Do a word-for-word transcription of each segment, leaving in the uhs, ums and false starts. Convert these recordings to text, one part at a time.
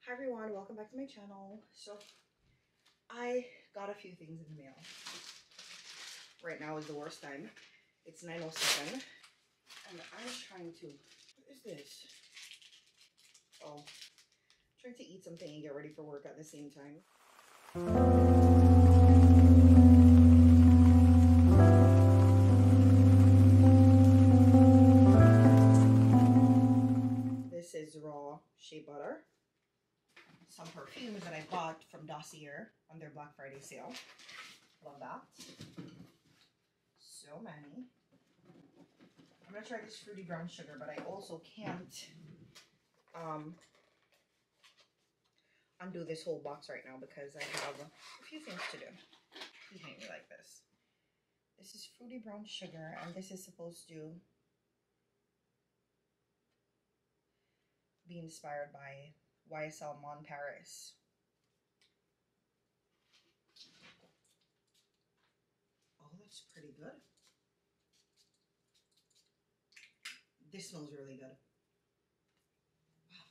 Hi everyone, welcome back to my channel. So I got a few things in the mail. Right now is the worst time. It's nine oh seven and I was trying to, what is this? Oh, trying to eat something and get ready for work at the same time. This is raw shea butter. Some perfumes that I bought from Dossier on their Black Friday sale. Love that. So many. I'm gonna try this fruity brown sugar, but I also can't um, undo this whole box right now because I have a few things to do. Behind me like this. This is fruity brown sugar, and this is supposed to be inspired by Y S L Mon Paris. Oh, that's pretty good. This smells really good. Wow.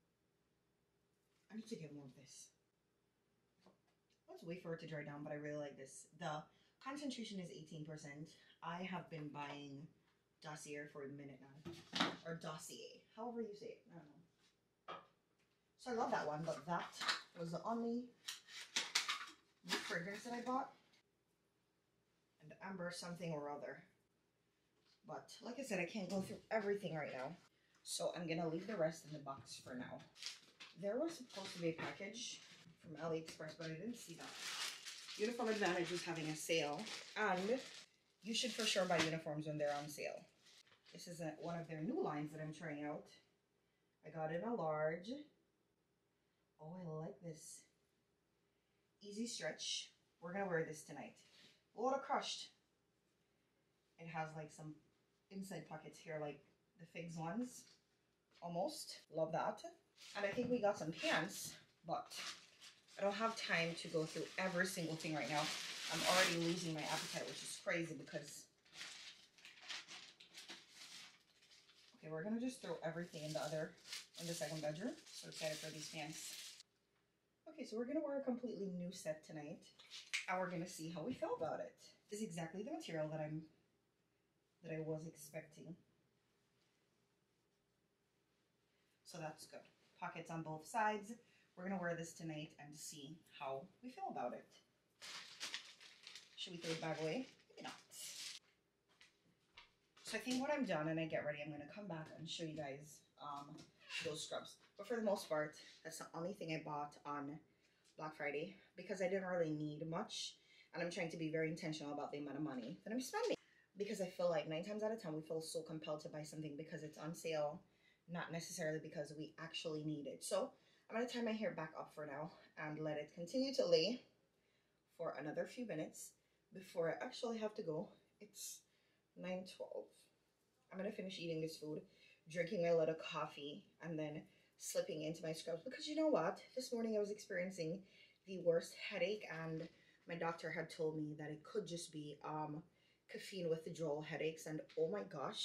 I need to get more of this. Let's wait for it to dry down, but I really like this. The concentration is eighteen percent. I have been buying Dossier for a minute now. Or Dossier, however you say it. I don't know. So I love that one, but that was the only new fragrance that I bought. And Amber something or other. But like I said, I can't go through everything right now. So I'm gonna leave the rest in the box for now. There was supposed to be a package from AliExpress, but I didn't see that. Uniform Advantage is having a sale, and you should for sure buy uniforms when they're on sale. This is a, one of their new lines that I'm trying out. I got it in a large. Oh, I like this. Easy stretch. We're gonna wear this tonight. A lot of crushed. It has like some inside pockets here, like the Figs ones. Almost. Love that. And I think we got some pants, but I don't have time to go through every single thing right now. I'm already losing my appetite, which is crazy because... Okay, we're gonna just throw everything in the other, in the second bedroom. So excited for these pants. Okay, so we're gonna wear a completely new set tonight, and we're gonna see how we feel about it. This is exactly the material that I'm, that I was expecting. So that's good. Pockets on both sides. We're gonna wear this tonight and see how we feel about it. Should we throw it back away? Maybe not. So I think when I'm done and I get ready, I'm gonna come back and show you guys um, those scrubs. But for the most part, that's the only thing I bought on Black Friday because I didn't really need much, and I'm trying to be very intentional about the amount of money that I'm spending. Because I feel like nine times out of ten, we feel so compelled to buy something because it's on sale, not necessarily because we actually need it. So I'm gonna tie my hair back up for now and let it continue to lay for another few minutes before I actually have to go. It's nine twelve. I'm gonna finish eating this food, drinking my little coffee, and then slipping into my scrubs because you know what? This morning I was experiencing the worst headache, and my doctor had told me that it could just be um, caffeine withdrawal headaches, and oh my gosh.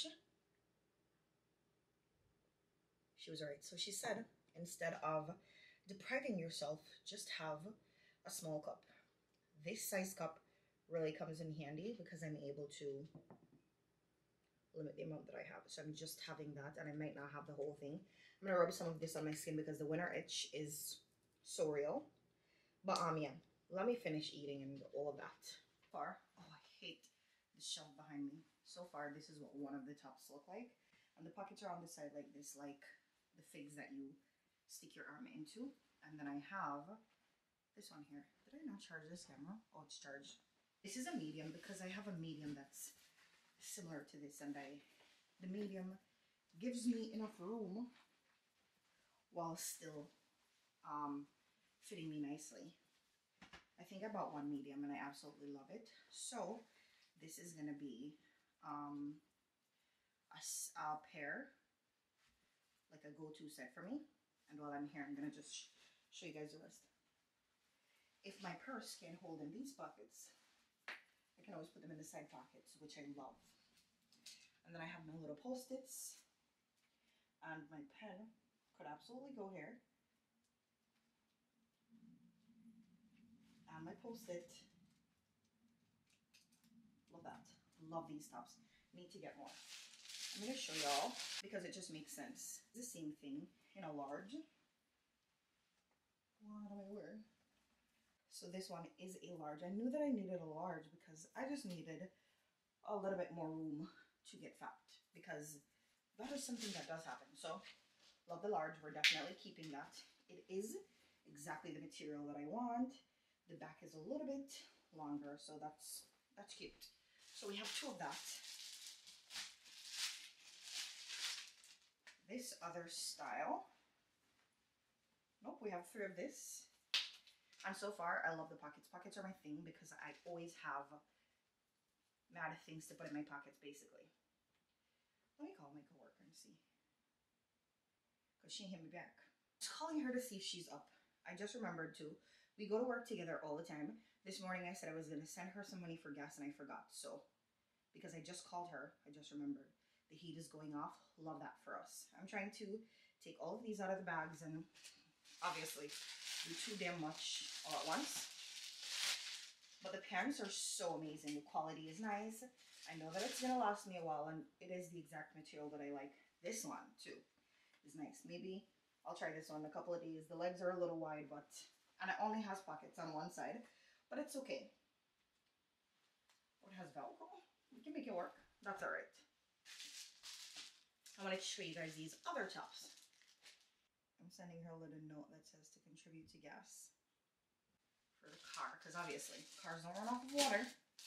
She was right. So she said, instead of depriving yourself, just have a small cup. This size cup really comes in handy because I'm able to limit the amount that I have. So I'm just having that, and I might not have the whole thing. I'm gonna rub some of this on my skin because the winter itch is so real. But um yeah, let me finish eating and all of that. Far, oh, I hate the shelf behind me. So far, this is what one of the tops look like. And the pockets are on the side like this, like the Figs that you stick your arm into. And then I have this one here. Did I not charge this camera? Oh, it's charged. This is a medium because I have a medium that's similar to this, and I the medium gives me enough room while still um, fitting me nicely. I think I bought one medium and I absolutely love it. So this is gonna be um, a, a pair, like a go-to set for me. And while I'm here, I'm gonna just sh show you guys the rest. If my purse can't hold in these pockets, I can always put them in the side pockets, which I love. And then I have my little post-its, and my pen could absolutely go here. and my post-it. Love that. Love these tops. Need to get more. I'm going to show y'all because it just makes sense. It's the same thing in a large. What am I wearing? So this one is a large. I knew that I needed a large because I just needed a little bit more room to get fat, because that is something that does happen. So love the large. We're definitely keeping that. It is exactly the material that I want. The back is a little bit longer, so that's that's cute. So we have two of that. This other style. Nope, we have three of this. And so far, I love the pockets. Pockets are my thing because I always have mad things to put in my pockets, basically. Let me call my coworker and see. Because she hit me back. I was calling her to see if she's up. I just remembered too. We go to work together all the time. This morning I said I was going to send her some money for gas and I forgot. So, because I just called her, I just remembered. The heat is going off. Love that for us. I'm trying to take all of these out of the bags and obviously do too damn much all at once. But the pants are so amazing. The quality is nice. I know that it's going to last me a while, and it is the exact material that I like. This one too is nice. Maybe I'll try this one in a couple of days. The legs are a little wide, but, and it only has pockets on one side, but it's okay. Oh, it has Velcro. We can make it work. That's all right. I want to show you guys these other tops. I'm sending her a little note that says to contribute to gas for the car, because obviously cars don't run off of water.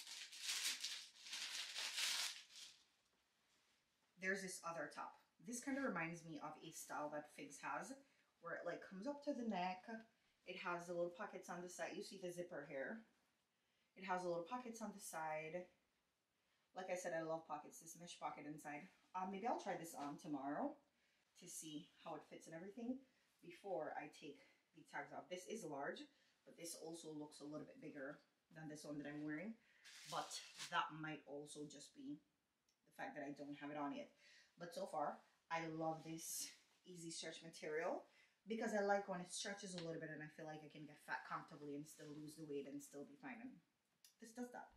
There's this other top. This kind of reminds me of a style that Figs has, where it like comes up to the neck. It has the little pockets on the side. You see the zipper here. It has the little pockets on the side. Like I said, I love pockets. This mesh pocket inside. Um, maybe I'll try this on tomorrow to see how it fits and everything before I take the tags off. This is large, but this also looks a little bit bigger than this one that I'm wearing. But that might also just be the fact that I don't have it on yet. But so far, I love this easy stretch material because I like when it stretches a little bit and I feel like I can get fat comfortably and still lose the weight and still be fine. And this does that.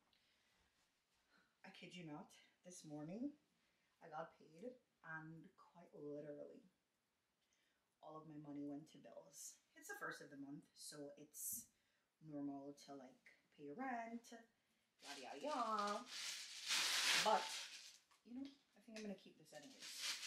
I kid you not, this morning I got paid and quite literally all of my money went to bills. It's the first of the month, so it's normal to like pay your rent, yada yada yada. But, you know, I think I'm gonna keep this anyways.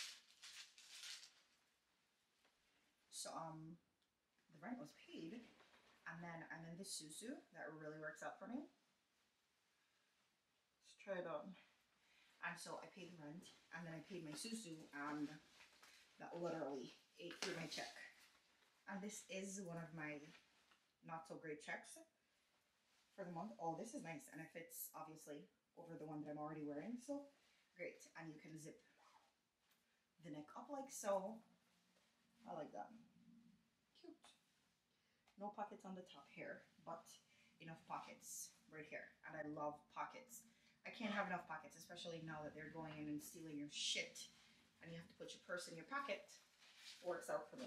So, um, the rent was paid, and then I'm in this Susu that really works out for me. Let's try it on. And so I paid the rent, and then I paid my Susu, and that literally ate through my check. And this is one of my not so great checks for the month. Oh, this is nice, and it fits obviously over the one that I'm already wearing, so great. And you can zip the neck up like so. I like that. Cute. No pockets on the top here, but enough pockets right here. And I love pockets. I can't have enough pockets, especially now that they're going in and stealing your shit and you have to put your purse in your pocket. Works out for me.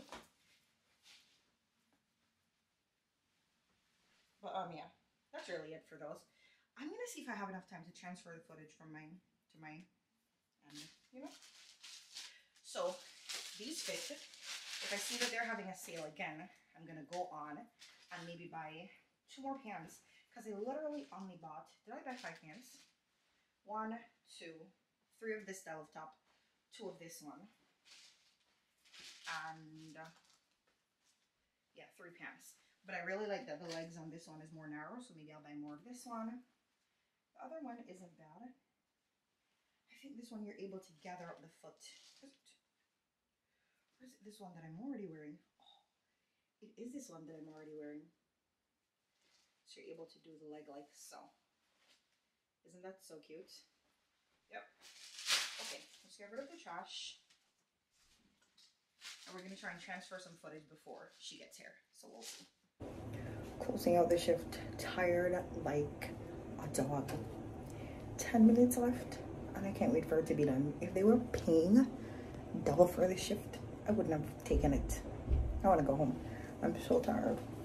But um yeah, that's really it for those. I'm gonna see if I have enough time to transfer the footage from mine to mine, and you know. So these fit. If I see that they're having a sale again, I'm gonna go on and maybe buy two more pants, because I literally only bought, did I buy five pants? One, two, three of this style of top, two of this one, and uh, yeah, three pants. But I really like that the legs on this one is more narrow, so maybe I'll buy more of this one. The other one isn't bad. I think this one you're able to gather up the foot. Is it? Or is it this one that I'm already wearing? Oh, it is this one that I'm already wearing. So you're able to do the leg like so. Isn't that so cute? Yep. Okay, let's get rid of the trash. And we're gonna try and transfer some footage before she gets here. So we'll see. Closing out the shift, tired like a dog. ten minutes left, and I can't wait for it to be done. If they were paying double for the shift, I wouldn't have taken it. I wanna go home. I'm so tired.